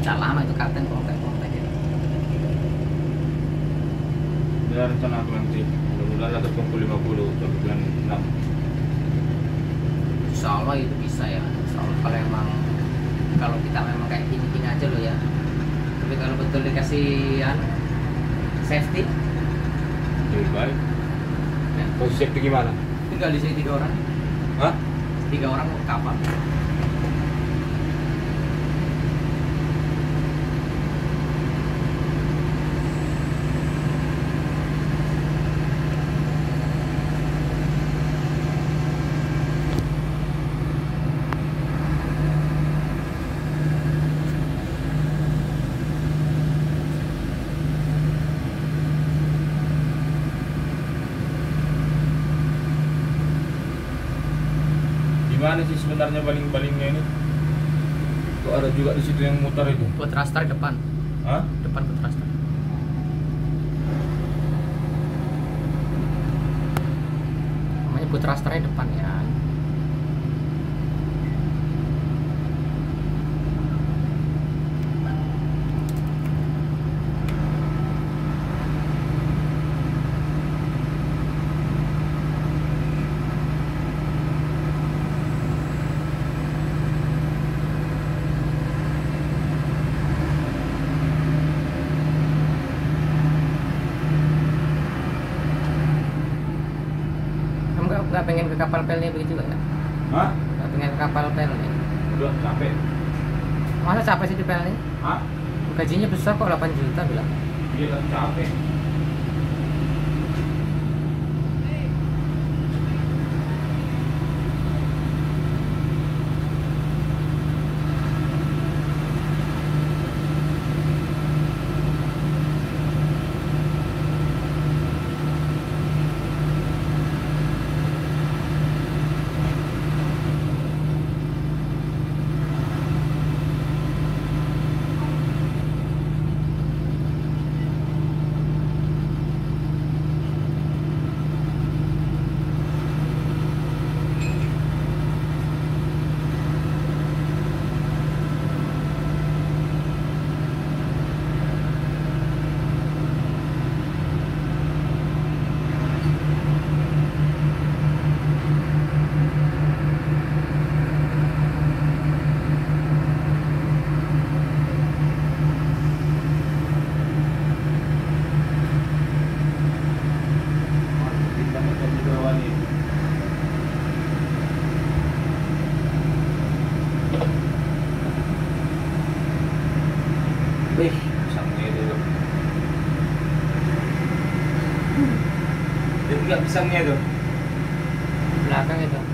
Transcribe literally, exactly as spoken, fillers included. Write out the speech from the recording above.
Udah lama itu kapten kontak-kontak gitu. Ada rencana apa nanti? Mudah-mudahan ada kumpul lima puluh sampai bulan enam. Insya Allah itu bisa ya. Insya Allah kalau emang kalau kita memang kayak gini-gini aja loh ya. Tapi kalau betul dikasih ya, safety, Lebih baik. ya, Posisi safety gimana? tinggal di sini tiga orang, Hah? tiga orang mau ke kapal. Gimana sih sebenarnya baling-balingnya ini? Kok ada juga di situ yang muter itu? Buat raster depan, Hah? depan buat raster. Namanya buat rasternya depan ya. Kamu nggak nggak pengen ke kapal pelnya begitu nggak? Hah? Nggak pengen ke kapal pel nih? Udah capek. Masa capek sih di pel nih? Hah? Gajinya besar kok, delapan juta bilang. Iya kan capek. Wih, pisangnya itu. Jadi nggak pisangnya tuh. Belakang itu.